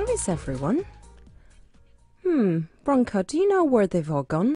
Where is everyone? Bronca, do you know where they've all gone?